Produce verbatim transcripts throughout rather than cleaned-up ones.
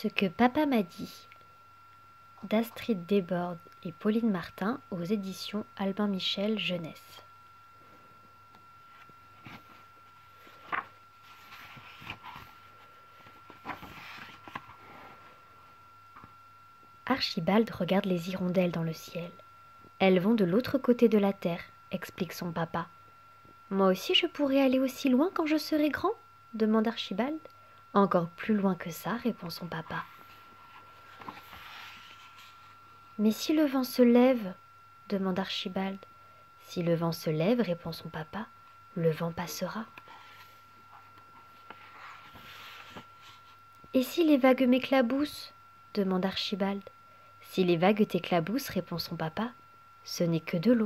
Ce que papa m'a dit, d'Astrid Desbordes et Pauline Martin aux éditions Albin Michel Jeunesse. Archibald regarde les hirondelles dans le ciel. Elles vont de l'autre côté de la terre, explique son papa. Moi aussi je pourrais aller aussi loin quand je serai grand, demande Archibald. Encore plus loin que ça, répond son papa. Mais si le vent se lève, demande Archibald. Si le vent se lève, répond son papa, le vent passera. Et si les vagues m'éclaboussent, demande Archibald. Si les vagues t'éclaboussent, répond son papa, ce n'est que de l'eau.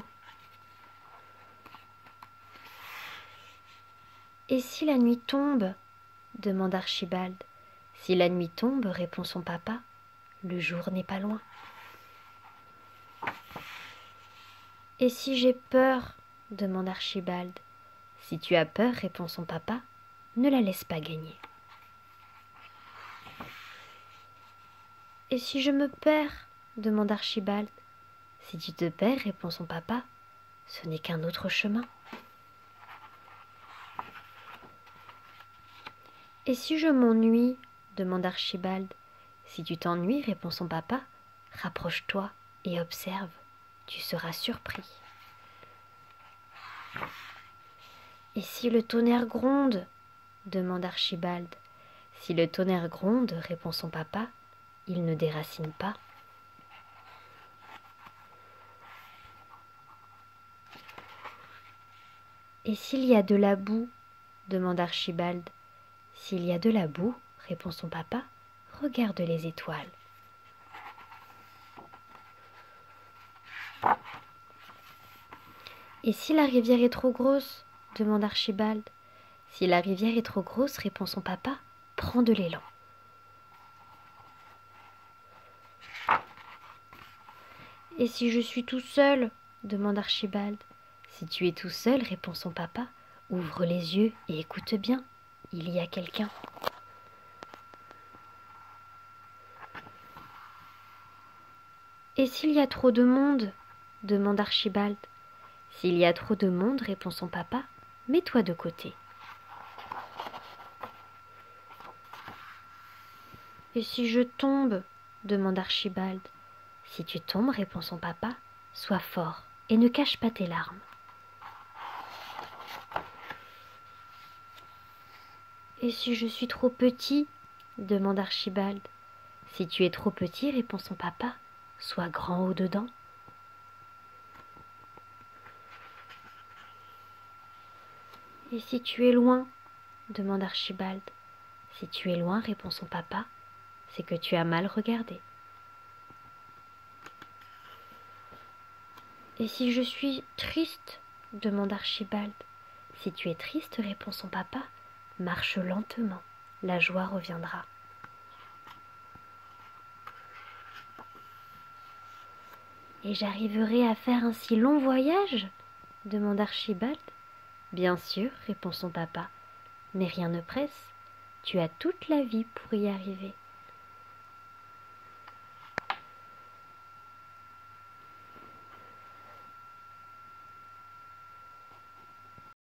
Et si la nuit tombe, demande Archibald. Si la nuit tombe, répond son papa, le jour n'est pas loin. Et si j'ai peur, demande Archibald. Si tu as peur, répond son papa, ne la laisse pas gagner. Et si je me perds, demande Archibald. Si tu te perds, répond son papa, ce n'est qu'un autre chemin. Et si je m'ennuie, demande Archibald. Si tu t'ennuies, répond son papa, rapproche-toi et observe, tu seras surpris. Et si le tonnerre gronde, demande Archibald. Si le tonnerre gronde, répond son papa, il ne déracine pas. Et s'il y a de la boue, demande Archibald. S'il y a de la boue, répond son papa, regarde les étoiles. Et si la rivière est trop grosse, demande Archibald. Si la rivière est trop grosse, répond son papa, prends de l'élan. Et si je suis tout seul, demande Archibald. Si tu es tout seul, répond son papa, ouvre les yeux et écoute bien, il y a quelqu'un. Et s'il y a trop de monde, demande Archibald. S'il y a trop de monde, répond son papa, mets-toi de côté. Et si je tombe, demande Archibald. Si tu tombes, répond son papa, sois fort et ne cache pas tes larmes. Et si je suis trop petit, demande Archibald. Si tu es trop petit, répond son papa, sois grand au-dedans. Et si tu es loin, demande Archibald. Si tu es loin, répond son papa, c'est que tu as mal regardé. Et si je suis triste, demande Archibald. Si tu es triste, répond son papa, marche lentement, la joie reviendra. Et j'arriverai à faire un si long voyage, demande Archibald. Bien sûr, répond son papa, mais rien ne presse, tu as toute la vie pour y arriver.